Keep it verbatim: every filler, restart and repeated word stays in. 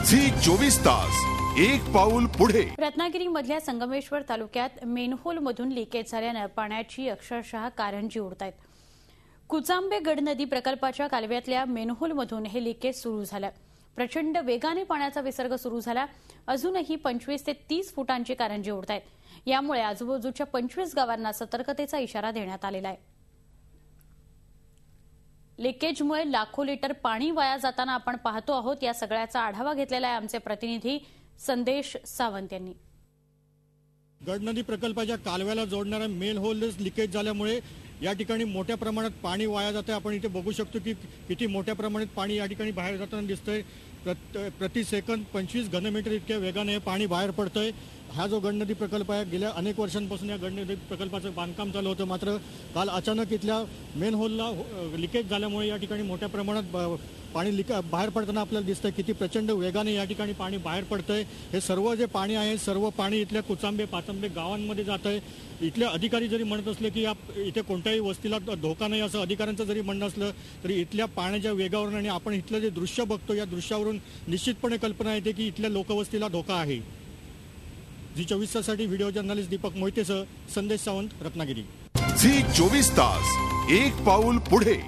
Zee चोवीस तास एक पाऊल पुढे। रत्नागिरी मधल्या संगमेश्वर तालुक्यात मेनहोल मधून लिकेज झाल्याने पाण्याची अक्षरशः कारंजी उडतायत। कुचांबे गड नदी प्रकल्पाच्या कालव्यातल्या मेनहोल मधून हे लिकेज सुरू झालं। प्रचंड वेगाने पाण्याचा विसर्ग सुरू झाला। अजूनही पंचवीस ते तीस फुटांची कारंजी उडतायत। यामुळे आजूबाजूच्या पंचवीस गावांना सतर्कतेचा इशारा देण्यात आलेला आहे। लिकेजमुळे लाखो लिटर पाणी वाया जाताना आपण पाहतो आहोत। या सगळ्याचा आढावा घेतलेला आहे आमचे प्रतिनिधी संदेश सावंत यांनी। गड नदी प्रकल्पाच्या कालव्याला जोडणारा मेन होल लिकेज झाल्यामुळे या ठिकाणी मोठ्या प्रमाणात पाणी वाया जाते। आपण इथे बघू शकतो की किती मोठ्या प्रमाणात पाणी या ठिकाणी बाहेर जाताना दिसतंय। प्रति सेकंद पंचवीस घनमीटर इतक्या वेगाने हे पाणी बाहेर पडतंय। हा जो गड नदी प्रकल्प आहे गेल्या अनेक वर्षांपासून या गड नदी प्रकल्पाचं बांधकाम चालू होतं, मात्र काल अचानक इथल्या मेन होलला लिकेज झाल्यामुळे या ठिकाणी मोठ्या प्रमाणात पाणी लिक बाहेर पडताना आपल्याला दिसतंय। किती प्रचंड वेगाने या ठिकाणी पाणी बाहेर पडतंय। हे सर्व जे पाणी आहे सर्व पाणी इथल्या कुचांबे पाचंबे गावांमध्ये जात आहे। इथले अधिकारी जरी म्हणत असले की या इथे कोणत्याही वस्तीला धोका नाही असं अधिकाऱ्यांचं जरी म्हणणं असलं तरी इथल्या पाण्याच्या वेगावरून आणि आपण इथलं जे दृश्य बघतो या दृश्यावरून निश्चितपणे कल्पना येते की इथल्या लोकवस्तीला धोका आहे। झी चोवीस ताससाठी व्हिडिओ जर्नलिस्ट दीपक मोहितेसह संदेश सावंत, रत्नागिरी। झी चोवीस तास एक पाऊल पुढे।